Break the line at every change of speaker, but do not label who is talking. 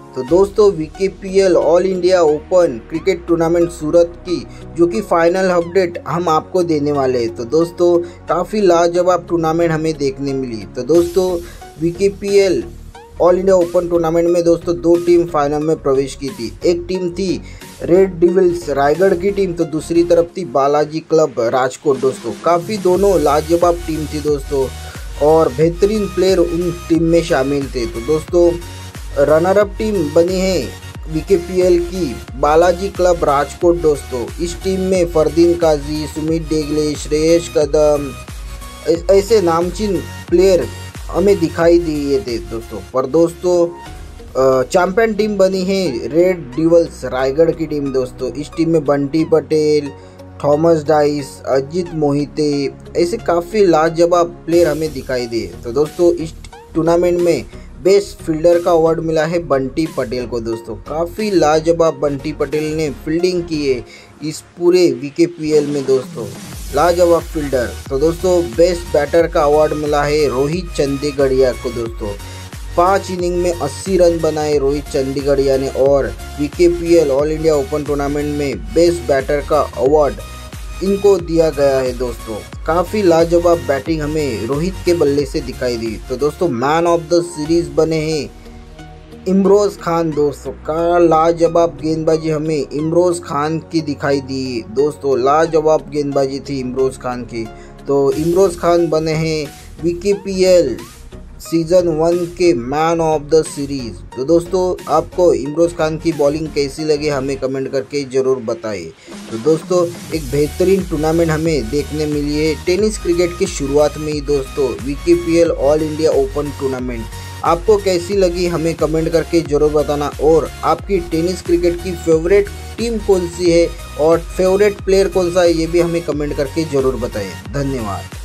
तो दोस्तों VKPL all India open cricket tournament Surat की जो कि फाइनल अपडेट हम आपको देने वाले हैं। तो दोस्तों काफ़ी लाजवाब टूर्नामेंट हमें देखने मिली। तो दोस्तों VKPL all India open tournament में दोस्तों 2 टीम फाइनल में प्रवेश की थी। एक टीम थी रेड डिविल्स रायगढ़ की टीम, तो दूसरी तरफ थी बालाजी क्लब राजकोट। दोस्तों काफ़ी दोनों लाजवाब टीम थी दोस्तों, और बेहतरीन प्लेयर उन टीम में शामिल थे। तो दोस्तों रनर अप टीम बनी है वीकेपीएल की बालाजी क्लब राजकोट। दोस्तों इस टीम में फरदीन काजी, सुमित डेगले, श्रेयस कदम ऐसे नामचीन प्लेयर हमें दिखाई दिए थे दोस्तों। पर दोस्तों चैंपियन टीम बनी है रेड डिविल्स रायगढ़ की टीम। दोस्तों इस टीम में बंटी पटेल, थॉमस डाइस, अजीत मोहिते ऐसे काफ़ी लाजवाब प्लेयर हमें दिखाई दिए। तो दोस्तों इस टूर्नामेंट में बेस्ट फील्डर का अवार्ड मिला है बंटी पटेल को। दोस्तों काफ़ी लाजवाब बंटी पटेल ने फील्डिंग की है इस पूरे वीकेपीएल में दोस्तों, लाजवाब फील्डर। तो दोस्तों बेस्ट बैटर का अवार्ड मिला है रोहित चंडीगढ़िया को। दोस्तों 5 इनिंग में 80 रन बनाए रोहित चंडीगढ़िया ने, और VKPL all India open tournament में बेस्ट बैटर का अवार्ड इनको दिया गया है। दोस्तों काफ़ी लाजवाब बैटिंग हमें रोहित के बल्ले से दिखाई दी। तो दोस्तों मैन ऑफ द सीरीज बने हैं इमरोज़ खान। दोस्तों का लाजवाब गेंदबाजी हमें इमरोज़ खान की दिखाई दी। दोस्तों लाजवाब गेंदबाजी थी इमरोज़ खान की। तो इमरोज़ खान बने हैं वीकेपीएल सीज़न 1 के मैन ऑफ द सीरीज़। तो दोस्तों आपको इमरोज़ खान की बॉलिंग कैसी लगी हमें कमेंट करके ज़रूर बताइए। तो दोस्तों एक बेहतरीन टूर्नामेंट हमें देखने मिली है टेनिस क्रिकेट की शुरुआत में ही। दोस्तों VKPL all India open tournament आपको कैसी लगी हमें कमेंट करके ज़रूर बताना, और आपकी टेनिस क्रिकेट की फेवरेट टीम कौन सी है और फेवरेट प्लेयर कौन सा है ये भी हमें कमेंट करके ज़रूर बताइए। धन्यवाद।